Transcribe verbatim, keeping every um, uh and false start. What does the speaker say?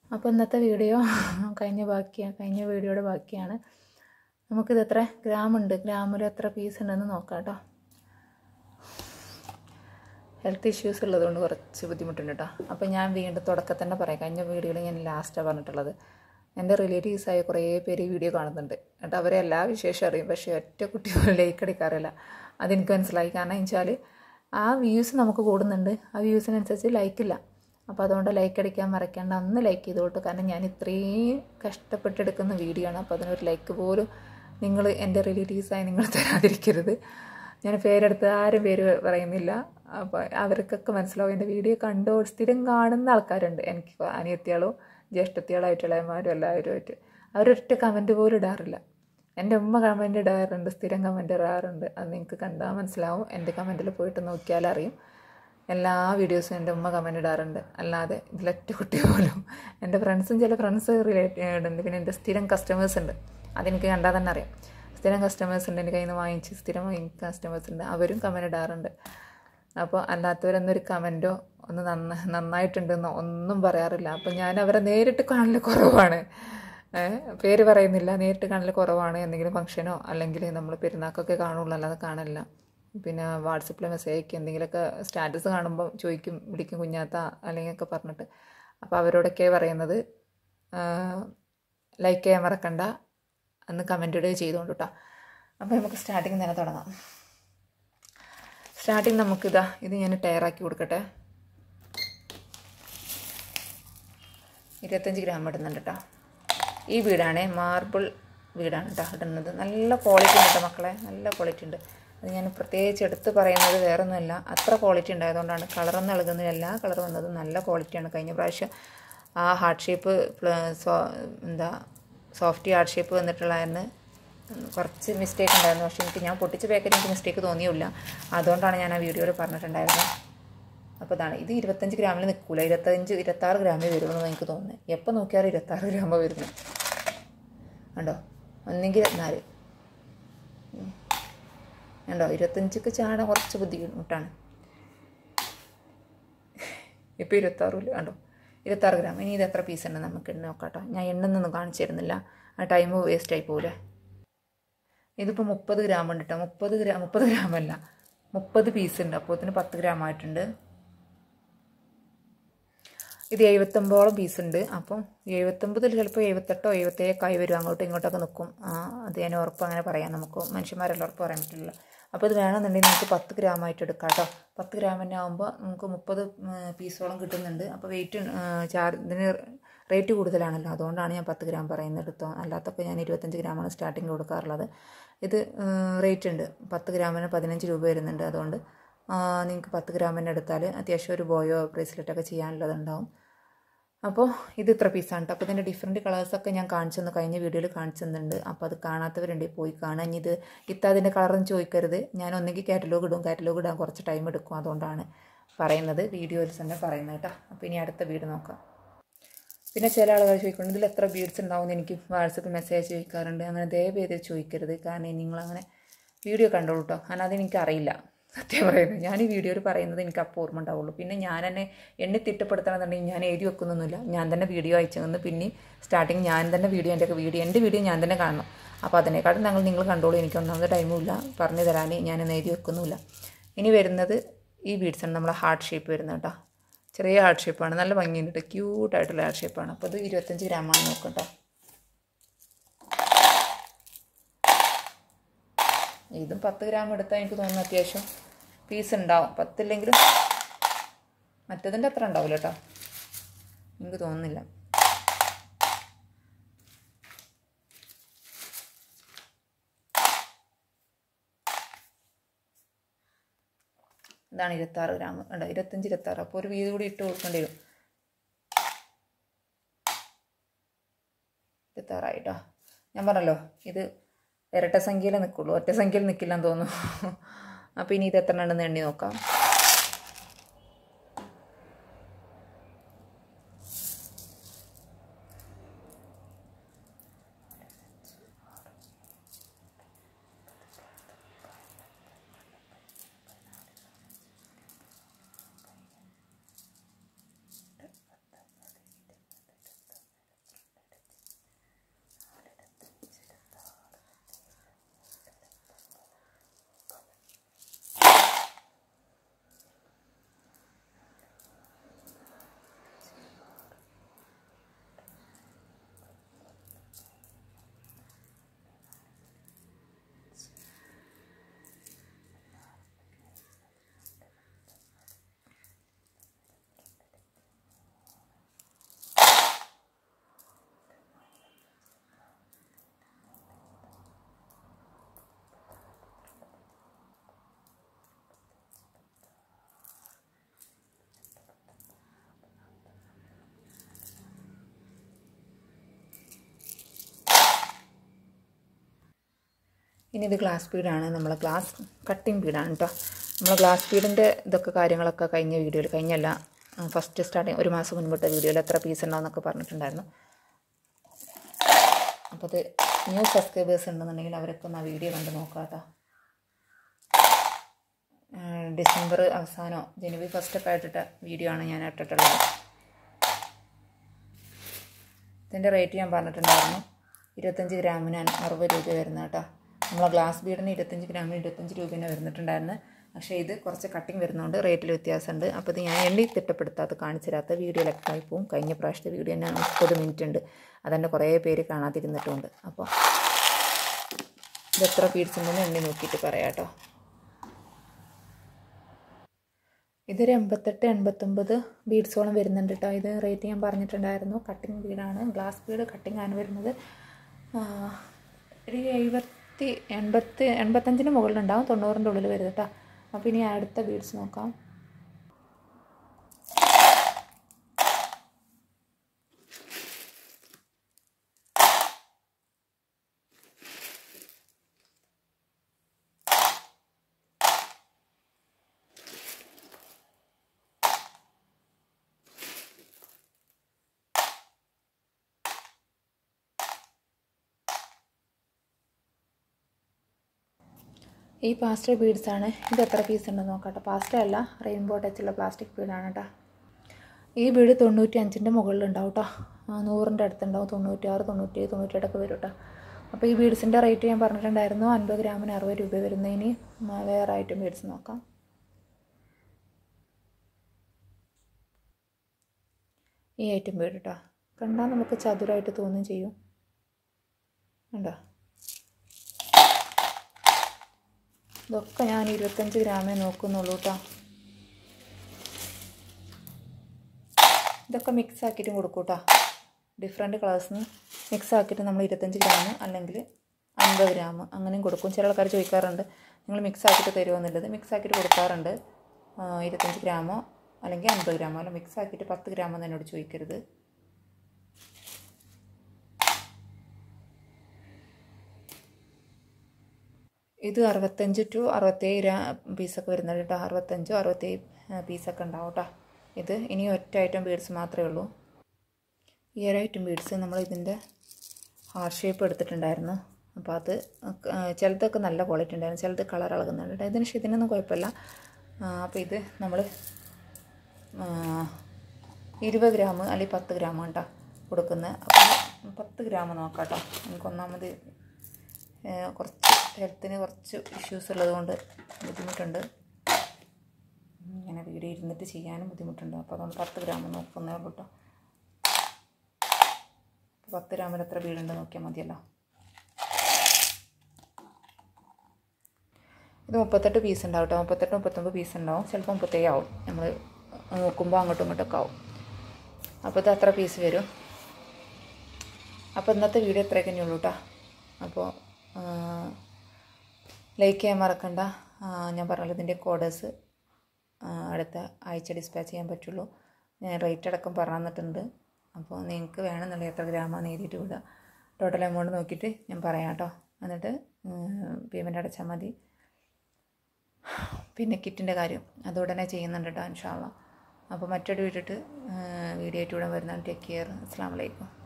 അപ്പോൾ ഇന്നത്തെ വീഡിയോ കഴിഞ്ഞ ബാക്കിയാണ് കഴിഞ്ഞ വീഡിയോയുടെ ബാക്കിയാണ്. നമുക്കിത് എത്ര ഗ്രാം ഉണ്ട്, ഗ്രാമിൽ എത്ര പീസ് ഉണ്ടെന്ന് നോക്കാം കേട്ടോ. ഹെൽത്ത് ഇഷ്യൂസ് ഉള്ളതുകൊണ്ട് കുറച്ച് ബുദ്ധിമുട്ടുണ്ട് കേട്ടോ. അപ്പോൾ ഞാൻ വീണ്ടും തുടക്കത്തിൽ തന്നെ പറയാം, കഴിഞ്ഞ വീഡിയോയിൽ ഞാൻ ലാസ്റ്റാണ് പറഞ്ഞിട്ടുള്ളത്. എൻ്റെ റിലേറ്റീവ്സായ കുറേ പേര് ഈ വീഡിയോ കാണുന്നുണ്ട് എന്നിട്ട് അവരെ എല്ലാ വിശേഷം അറിയും, പക്ഷേ ഒറ്റ കുട്ടി പോലും ലൈക്ക് അടിക്കാറില്ല. അതെനിക്ക് മനസ്സിലായി. കാരണം വെച്ചാൽ ആ വ്യൂസ് നമുക്ക് കൂടുന്നുണ്ട്, ആ വ്യൂസിനനുസരിച്ച് ലൈക്കില്ല. അപ്പോൾ അതുകൊണ്ട് ലൈക്ക് അടിക്കാൻ മറക്കേണ്ട, അന്ന് ലൈക്ക് ചെയ്തോട്ട്. കാരണം ഞാൻ ഇത്രയും കഷ്ടപ്പെട്ടെടുക്കുന്ന വീഡിയോ ആണ്. അപ്പോൾ അതിനൊരു ലൈക്ക് പോലും നിങ്ങൾ എൻ്റെ റിലേറ്റീവ്സായി നിങ്ങൾ തരാതിരിക്കരുത്. ഞാൻ പേരെടുത്ത് ആരും പേര് പറയുന്നില്ല. അപ്പോൾ അവർക്കൊക്കെ മനസ്സിലാവും. എൻ്റെ വീഡിയോ കണ്ടോ സ്ഥിരം കാണുന്ന ആൾക്കാരുണ്ട്, എനിക്ക് അനിയത്തിയാളോ ജ്യേഷ്ഠത്തിയാളായിട്ടുള്ളമാരും എല്ലാവരുമായിട്ട്. അവരൊറ്റ കമൻറ്റ് പോലും ഇടാറില്ല. എൻ്റെ ഉമ്മ കമൻറ്റ് ഇടാറുണ്ട്, സ്ഥിരം കമൻറ്റ് ഇടാറുണ്ട്. അത് നിങ്ങൾക്ക് കണ്ടാൽ മനസ്സിലാവും. എൻ്റെ കമൻറ്റിൽ പോയിട്ട് നോക്കിയാലറിയും. എല്ലാ വീഡിയോസും എൻ്റെ ഉമ്മ കമൻറ്റ് ഇടാറുണ്ട്. അല്ലാതെ ഇതിലൊറ്റ കുട്ടി പോലും. എൻ്റെ ഫ്രണ്ട്സും ചില ഫ്രണ്ട്സ് റിലേറ്റഡ് ഉണ്ട്, പിന്നെ എൻ്റെ സ്ഥിരം കസ്റ്റമേഴ്സ് ഉണ്ട്. അതെനിക്ക് കണ്ടാൽ തന്നെ അറിയാം. സ്ഥിരം കസ്റ്റമേഴ്സ് ഉണ്ട്, എൻ്റെ കയ്യിൽ നിന്ന് വാങ്ങിച്ച് സ്ഥിരം കസ്റ്റമേഴ്സ് ഉണ്ട്, അവരും കമൻറ്റ് ഇടാറുണ്ട്. അപ്പോൾ അല്ലാത്തവരൊന്നൊരു കമൻറ്റോ ഒന്ന് നന്ന നന്നായിട്ടുണ്ടെന്നോ ഒന്നും പറയാറില്ല. അപ്പോൾ ഞാൻ അവരെ നേരിട്ട് കാണൽ കുറവാണ്, പേര് പറയുന്നില്ല, നേരിട്ട് കാണൽ കുറവാണ്. എന്തെങ്കിലും ഫംഗ്ഷനോ അല്ലെങ്കിൽ നമ്മൾ പെരുന്നാക്കൊക്കെ കാണുള്ളൂ, അല്ലാതെ കാണില്ല. പിന്നെ വാട്സപ്പിൽ മെസ്സേജ് അയക്കും, എന്തെങ്കിലുമൊക്കെ സ്റ്റാറ്റസ് കാണുമ്പോൾ ചോദിക്കും, വിളിക്കും കുഞ്ഞാത്ത അല്ലെങ്കിൽ ഒക്കെ പറഞ്ഞിട്ട്. അപ്പോൾ അവരോടൊക്കെ പറയുന്നത് ലൈക്ക് ചെയ്യാൻ മറക്കണ്ട, അന്ന് കമൻറ്റ് ഇടുക ചെയ്തുകൊണ്ട് കേട്ടോ. അപ്പോൾ നമുക്ക് സ്റ്റാർട്ടിങ് തന്നെ തുടങ്ങാം. സ്റ്റാർട്ടിങ് നമുക്കിതാ ഇത് ഞാൻ ടയറാക്കി കൊടുക്കട്ടെ. ഇരുപത്തഞ്ച് ഗ്രാം ഇടുന്നുണ്ട് കേട്ടോ. ഈ വീടാണ് മാർബിൾ വീടാണ് കേട്ടോ ഇടുന്നത്. നല്ല ക്വാളിറ്റി ഉണ്ട് കേട്ടോ മക്കളെ, നല്ല ക്വാളിറ്റി ഉണ്ട്. അത് ഞാൻ പ്രത്യേകിച്ച് എടുത്ത് പറയുന്നത് വേറെ ഒന്നുമല്ല, അത്ര ക്വാളിറ്റി ഉണ്ടായതുകൊണ്ടാണ്. കളറൊന്നും ഇളകുന്നില്ല, എല്ലാ കളർ വന്നതും നല്ല ക്വാളിറ്റിയാണ്. കഴിഞ്ഞ പ്രാവശ്യം ആ ഹാർട്ട് ഷേപ്പ് എന്താ സോഫ്റ്റ് ഹാർട്ട് ഷേപ്പ് വന്നിട്ടുള്ളതെന്ന് കുറച്ച് മിസ്റ്റേക്ക് ഉണ്ടായിരുന്നു. പക്ഷേ എനിക്ക് ഞാൻ പൊട്ടിച്ച പാക്കറ്റ് എനിക്ക് മിസ്റ്റേക്ക് തോന്നിയില്ല, അതുകൊണ്ടാണ് ഞാൻ ആ വീഡിയോയിൽ പറഞ്ഞിട്ടുണ്ടായിരുന്നത്. അപ്പോൾ ഇതാണ്, ഇത് ഇരുപത്തഞ്ച് ഗ്രാമിൽ നിൽക്കില്ല, ഇരുപത്തഞ്ച് ഇരുപത്താറ് ഗ്രാമിൽ വരുമെന്ന് എനിക്ക് തോന്നുന്നത്. എപ്പോൾ നോക്കിയാലും ഇരുപത്താറ് ഗ്രാമ വരുന്നത് കണ്ടോ, ഒന്നെങ്കിൽ ഇരുപത്തിനാല് കണ്ടോ. ഇരുപത്തഞ്ചിക്ക് ചാടാൻ കുറച്ച് ബുദ്ധിമുട്ടാണ്. ഇപ്പോൾ ഇരുപത്താറില്ല കണ്ടോ, ഇരുപത്താറ് ഗ്രാം. ഇനി ഇത് എത്ര പീസ് ഉണ്ട് നമുക്ക് എണ്ണ നോക്കാം കേട്ടോ. ഞാൻ എണ്ണൊന്നും കാണിച്ചു തരുന്നില്ല, ആ ടൈം വേസ്റ്റ് ആയി പോകില്ലേ. ഇതിപ്പോൾ മുപ്പത് ഗ്രാം ഉണ്ട് കേട്ടോ. മുപ്പത് ഗ്രാം മുപ്പത് ഗ്രാമല്ല മുപ്പത് പീസ് ഉണ്ട്. അപ്പോൾ ഇതിന് പത്ത് ഗ്രാം ആയിട്ടുണ്ട്. ഇത് എഴുപത്തൊമ്പതോളം പീസുണ്ട്. അപ്പം എഴുപത്തൊമ്പതിൽ ചിലപ്പോൾ എഴുപത്തെട്ടോ എഴുപത്തേഴൊക്കെ ആയി വരും, അങ്ങോട്ടും ഇങ്ങോട്ടൊക്കെ നിൽക്കും. അത് ഞാൻ ഉറപ്പ് അങ്ങനെ പറയാം, നമുക്ക് മനുഷ്യന്മാരെല്ലാം ഉറപ്പ് പറയാൻ പറ്റില്ല. അപ്പോൾ ഇത് വേണമെന്നുണ്ടെങ്കിൽ നമുക്ക് പത്ത് ഗ്രാം ആയിട്ട് എടുക്കാം കേട്ടോ. പത്ത് ഗ്രാം തന്നെ ആകുമ്പോൾ നമുക്ക് മുപ്പത് പീസോളം കിട്ടുന്നുണ്ട്. അപ്പോൾ വെയിറ്റ് ചാർജ് ഇതിന് റേറ്റ് കൂടുതലാണല്ലോ, അതുകൊണ്ടാണ് ഞാൻ പത്ത് ഗ്രാം പറയുന്നത് എടുത്തോ. അല്ലാത്തപ്പോൾ ഞാൻ ഇരുപത്തഞ്ച് ഗ്രാമാണ് സ്റ്റാർട്ടിങ് കൊടുക്കാറുള്ളത്. ഇത് റേറ്റ് ഉണ്ട്, പത്ത് ഗ്രാമിന് പതിനഞ്ച് രൂപ വരുന്നുണ്ട്. അതുകൊണ്ട് നിങ്ങൾക്ക് പത്ത് ഗ്രാമിന് എടുത്താൽ അത്യാവശ്യം ഒരു ബോയോ ബ്രേസ്ലെറ്റൊക്കെ ചെയ്യാനുള്ളതുണ്ടാവും. അപ്പോൾ ഇത് ഇത്ര പീസാണ് കേട്ടോ. അപ്പോൾ ഇതിൻ്റെ ഡിഫറെൻറ്റ് കളേഴ്സൊക്കെ ഞാൻ കാണിച്ചു തന്നു, കഴിഞ്ഞ വീഡിയോയിൽ കാണിച്ചു തന്നിട്ടുണ്ട്. അപ്പോൾ അത് കാണാത്തവരുണ്ടെങ്കിൽ പോയി കാണാൻ. ഇനി ഇത് ഇത്ത അതിൻ്റെ കളറൊന്നും ചോദിക്കരുത്, ഞാൻ ഒന്നെങ്കിൽ കാറ്റലോഗ് ഇടും, കാറ്റലോഗ് ഇടാൻ കുറച്ച് ടൈം എടുക്കും, അതുകൊണ്ടാണ് പറയുന്നത്, വീഡിയോയിൽ തന്നെ പറയുന്നത് കേട്ടോ. അപ്പോൾ ഇനി അടുത്ത വീഡിയോ നോക്കാം. പിന്നെ ചില ആളുകൾ ചോദിക്കുന്നുണ്ട് ഇതിൽ എത്ര ബീഡ്സ് ഉണ്ടാവുമെന്ന് എനിക്ക് വാട്സപ്പിൽ മെസ്സേജ് ചോദിക്കാറുണ്ട്. അങ്ങനെ ദയവേത് ചോദിക്കരുത്, കാരണം നിങ്ങളങ്ങനെ വീഡിയോ കണ്ടോളൂ കേട്ടോ. കാരണം അതെനിക്കറിയില്ല, സത്യം പറയുന്നത്. ഞാൻ ഈ വീഡിയോയിൽ പറയുന്നത് എനിക്ക് അപ്പോൾ ഓർമ്മ ഉണ്ടാവുള്ളൂ. പിന്നെ ഞാൻ തന്നെ എണ്ണി തിട്ടപ്പെടുത്തണമെന്നുണ്ടെങ്കിൽ ഞാൻ എഴുതി വെക്കുന്നൊന്നുമില്ല, ഞാൻ തന്നെ വീഡിയോ അയച്ചു തന്ന് പിന്നെ സ്റ്റാർട്ടിങ് ഞാൻ തന്നെ വീഡിയോ എൻ്റെ വീഡിയോ എൻ്റെ വീഡിയോ ഞാൻ തന്നെ കാണണം. അപ്പോൾ അതിനേക്കാളും ഞങ്ങൾ നിങ്ങൾ കണ്ടോളൂ, എനിക്ക് ഒന്നാമത് ടൈമുമില്ല പറഞ്ഞു തരാൻ, ഞാനൊന്നും എഴുതി വെക്കുന്നുമില്ല. ഇനി വരുന്നത് ഈ ബീഡ്സാണ്, നമ്മളെ ഹാർട്ട് ഷേപ്പ് വരുന്നത് കേട്ടോ. ചെറിയ ഹാർട്ട് ഷേപ്പാണ്, നല്ല ഭംഗിയുണ്ട്, ക്യൂട്ടായിട്ടുള്ള ഹാർട്ട് ഷേപ്പാണ്. അപ്പോൾ ഇത് ഇരുപത്തഞ്ച് ഗ്രാമാണ് നോക്കട്ടോ. ഇതും പത്ത് ഗ്രാം എടുത്താൽ എനിക്ക് തോന്നുന്നു അത്യാവശ്യം പീസ് ഉണ്ടാവും. പത്തില്ലെങ്കിലും മറ്റതിൻ്റെ അത്ര ഉണ്ടാവില്ല കേട്ടോ, എനിക്ക് തോന്നുന്നില്ല. ഇതാണ് ഇരുപത്താറ് ഗ്രാം ഉണ്ടോ, ഇരുപത്തഞ്ച് ഇരുപത്താറ്. അപ്പോൾ ഒരു വീട് കൂടി ഇട്ട് കൊടുക്കേണ്ടി വരും. ഇരുപത്താറായിട്ടോ. ഞാൻ പറഞ്ഞല്ലോ ഇത് ഇരട്ട സംഖ്യയിൽ നിൽക്കുള്ളൂ, ഒറ്റ സംഖ്യയിൽ നിൽക്കില്ലെന്ന് തോന്നുന്നു. അപ്പോൾ ഇനി ഇത് എത്ര ഉണ്ടെന്ന് എണ്ണി നോക്കാം. ഇനി ഇത് ഗ്ലാസ് ബീഡാണ്. നമ്മൾ ഗ്ലാസ് കട്ടിങ് ബീഡാണ് കേട്ടോ. നമ്മൾ ഗ്ലാസ് ബീഡിൻ്റെ ഇതൊക്കെ കാര്യങ്ങളൊക്കെ കഴിഞ്ഞ വീഡിയോയിൽ, കഴിഞ്ഞല്ല ഫസ്റ്റ് സ്റ്റാർട്ടിങ് ഒരു മാസം മുൻപത്തെ വീഡിയോയിൽ എത്ര പീസ് ഉണ്ടാവുമെന്നൊക്കെ പറഞ്ഞിട്ടുണ്ടായിരുന്നു. അപ്പോൾ അത് ന്യൂ സബ്സ്ക്രൈബേഴ്സ് ഉണ്ടെന്നുണ്ടെങ്കിൽ അവരൊക്കെ ഒന്ന് ആ വീഡിയോ കണ്ട് നോക്കാം കേട്ടോ. ഡിസംബർ അവസാനമോ ജനുവരി ഫസ്റ്റൊക്കെ ആയിട്ടിട്ട വീഡിയോ ആണ് ഞാൻ ഇട്ടിട്ടുള്ളത്. ഇതിൻ്റെ റേറ്റ് ഞാൻ പറഞ്ഞിട്ടുണ്ടായിരുന്നു. ഇരുപത്തഞ്ച് ഗ്രാമിന് അറുപത് രൂപ വരുന്നത് കേട്ടോ. നമ്മളെ ഗ്ലാസ് ബീഡിന് ഇരുപത്തഞ്ച് ഗ്രാമിന് ഇരുപത്തഞ്ച് രൂപേനെ വരുന്നിട്ടുണ്ടായിരുന്നു. പക്ഷേ ഇത് കുറച്ച് കട്ടിങ് വരുന്നതുകൊണ്ട് റേറ്റിൽ വ്യത്യാസമുണ്ട്. അപ്പോൾ ഇത് ഞാൻ എണ്ണി തിട്ടപ്പെടുത്താത്ത കാണിച്ചു തരാത്ത വീഡിയോയിലൊക്കെ ആയി പോവും. കഴിഞ്ഞ പ്രാവശ്യത്തെ വീഡിയോ തന്നെ മുപ്പത് മിനിറ്റ് ഉണ്ട്. അതെൻ്റെ കുറേ പേര് കാണാതിരുന്നിട്ടുണ്ട്. അപ്പോൾ ഇത് എത്ര പീഡ്സ് ഉണ്ടെന്ന് എണ്ണി നോക്കിയിട്ട് പറയാം കേട്ടോ. ഇതൊരു എൺപത്തെട്ട് എൺപത്തൊമ്പത് ബീഡ്സോളം വരുന്നുണ്ട് കേട്ടോ. ഇത് റേറ്റ് ഞാൻ പറഞ്ഞിട്ടുണ്ടായിരുന്നു. കട്ടിങ് ബീഡാണ്, ഗ്ലാസ് ബീഡ് കട്ടിങ് ആണ് വരുന്നത്. ഒരു എഴുപത്തി എൺപത്തി എൺപത്തഞ്ചിന് മുകളിലുണ്ടാവും, തൊണ്ണൂറിൻ്റെ ഉള്ളിൽ വരുന്നത് കേട്ടോ. അപ്പോൾ ഇനി അടുത്ത ബീഡ്സ് നോക്കാം. ഈ പാസ്റ്റർ ബീഡ്സാണ്. ഇത് എത്ര പീസ് ഉണ്ടെന്ന് നോക്കട്ടെ. പാസ്റ്റർ അല്ല, റെയിൻബോ ടച്ചുള്ള പ്ലാസ്റ്റിക് ബീഡാണ് കേട്ടോ. ഈ ബീഡ് തൊണ്ണൂറ്റി അഞ്ചിൻ്റെ മുകളിലുണ്ടാവും കേട്ടോ. നൂറിൻ്റെ അടുത്തുണ്ടാവും, തൊണ്ണൂറ്റാറ് തൊണ്ണൂറ്റി തൊണ്ണൂറ്റെട്ടൊക്കെ വരും കേട്ടോ. അപ്പോൾ ഈ ബീഡ്സിൻ്റെ റേറ്റ് ഞാൻ പറഞ്ഞിട്ടുണ്ടായിരുന്നു. അൻപത് ഗ്രാമിന് അറുപത് രൂപ വരുന്നതിന്. വേറെ ഐറ്റം ബീഡ്സ് നോക്കാം. ഈ ഐറ്റം ബീഡ് കേട്ടോ. കണ്ടാൽ നമുക്ക് ചതുരമായിട്ട് തോന്നും ചെയ്യും. ഉണ്ടോ? ഇതൊക്കെ ഞാൻ ഇരുപത്തഞ്ച് ഗ്രാമേ നോക്കുന്നുള്ളൂ കേട്ടോ. ഇതൊക്കെ മിക്സ് ആക്കിയിട്ടും കൊടുക്കും കേട്ടോ. ഡിഫറെൻറ്റ് കളേഴ്സിന് മിക്സ് ആക്കിയിട്ട് നമ്മൾ ഇരുപത്തഞ്ച് ഗ്രാം അല്ലെങ്കിൽ അൻപത് ഗ്രാം അങ്ങനെയും കൊടുക്കും. ചില ആൾക്കാർ ചോദിക്കാറുണ്ട് നിങ്ങൾ മിക്സ് ആക്കിയിട്ട് തരുമോയെന്നുള്ളത്. മിക്സ് ആക്കിയിട്ട് കൊടുക്കാറുണ്ട്. ഇരുപത്തഞ്ച് ഗ്രാമോ അല്ലെങ്കിൽ അൻപത് ഗ്രാമോ അല്ല, മിക്സ് ആക്കിയിട്ട് പത്ത് ഗ്രാമോ എന്ന് എന്നോട് ചോദിക്കരുത്. ഇത് അറുപത്തഞ്ച് ടു അറുപത്തേഴ് ഗ്രാം പീസൊക്കെ വരുന്നത് കേട്ടോ. അറുപത്തഞ്ചോ അറുപത്തേഴ് പീസൊക്കെ ഉണ്ടാവും കേട്ടോ. ഇത് ഇനി ഒറ്റ ഐറ്റം ബീഡ്സ് മാത്രമേ ഉള്ളൂ. ഈ ഒരു ഐറ്റം ബീഡ്സ് നമ്മൾ ഇതിൻ്റെ ഹാർട്ട് ഷേപ്പ് എടുത്തിട്ടുണ്ടായിരുന്നു. അപ്പോൾ അത് ചിലതൊക്കെ നല്ല ക്വാളിറ്റി ഉണ്ടായിരുന്നു, ചിലത് കളർ ഇളകുന്നുണ്ട് കേട്ടോ. ഇതിന് ഇതിനൊന്നും കുഴപ്പമില്ല. അപ്പോൾ ഇത് നമ്മൾ ഇരുപത് ഗ്രാം അല്ലെങ്കിൽ പത്ത് ഗ്രാം കേട്ടോ കൊടുക്കുന്നത്. അപ്പോൾ പത്ത് ഗ്രാം നോക്കാം കേട്ടോ. എനിക്കൊന്നാമത് കുറച്ച് ഹെൽത്തിന് കുറച്ച് ഇഷ്യൂസ് ഉള്ളതുകൊണ്ട് ബുദ്ധിമുട്ടുണ്ട്. ഇങ്ങനെ വീഡിയോ ഇരുന്നിട്ട് ചെയ്യാനും ബുദ്ധിമുട്ടുണ്ട്. അപ്പോൾ അതുകൊണ്ട് പത്ത് ഗ്രാം നോക്കുന്നേ ഉള്ളൂ കേട്ടോ. പത്ത് ഗ്രാമിൽ എത്ര ബീഡുണ്ട് നോക്കിയാൽ മതിയല്ലോ. ഇത് മുപ്പത്തെട്ട് പീസ് ഉണ്ടാവും കേട്ടോ. മുപ്പത്തെട്ട് മുപ്പത്തൊമ്പത് പീസ് ഉണ്ടാവും. ചിലപ്പോൾ മുപ്പത്തേഴ് ആവും. നമ്മൾ നോക്കുമ്പോൾ അങ്ങോട്ടും ഇങ്ങോട്ടൊക്കെ ആവും. അപ്പോൾ ഇത് അത്ര പീസ് വരും. അപ്പോൾ ഇന്നത്തെ വീഡിയോ ഇത്രയൊക്കെ തന്നെയുള്ളൂ കേട്ടോ. അപ്പോൾ ലൈക്ക് ചെയ്യാൻ മറക്കണ്ട. ഞാൻ പറഞ്ഞല്ലോ ഇതിൻ്റെ കോഡേഴ്സ് അടുത്ത ആഴ്ച ഡിസ്പാച്ച് ചെയ്യാൻ പറ്റുള്ളൂ. ഞാൻ റേറ്റ് അടക്കം പറഞ്ഞു തന്നിട്ടുണ്ട്. അപ്പോൾ നിങ്ങൾക്ക് വേണമെന്നുള്ള എത്ര ഗ്രാമാണെന്ന് എഴുതിയിട്ട് വിടുക. ടോട്ടൽ എമൗണ്ട് നോക്കിയിട്ട് ഞാൻ പറയാം കേട്ടോ. എന്നിട്ട് പേയ്മെൻറ്റ് അടച്ചാൽ മതി. പിന്നെ കിറ്റിൻ്റെ കാര്യം അത് ഉടനെ ചെയ്യുന്നുണ്ട് കേട്ടോ ഇൻഷാ അള്ളാ. അപ്പോൾ മറ്റൊരു വീട്ടിട്ട് വീഡിയോ ആയിട്ട് ഇവിടെ വരുന്നതാണ്. Take care. അസ്സലാമു അലൈക്കും.